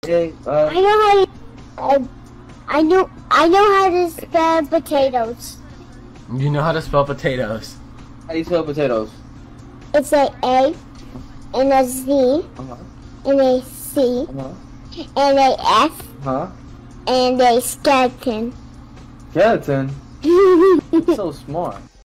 Hey, I know how to spell potatoes. You know how to spell potatoes. how do you spell potatoes? It's a A and a Z and a C and a F Huh? and a skeleton. Skeleton? You're so smart.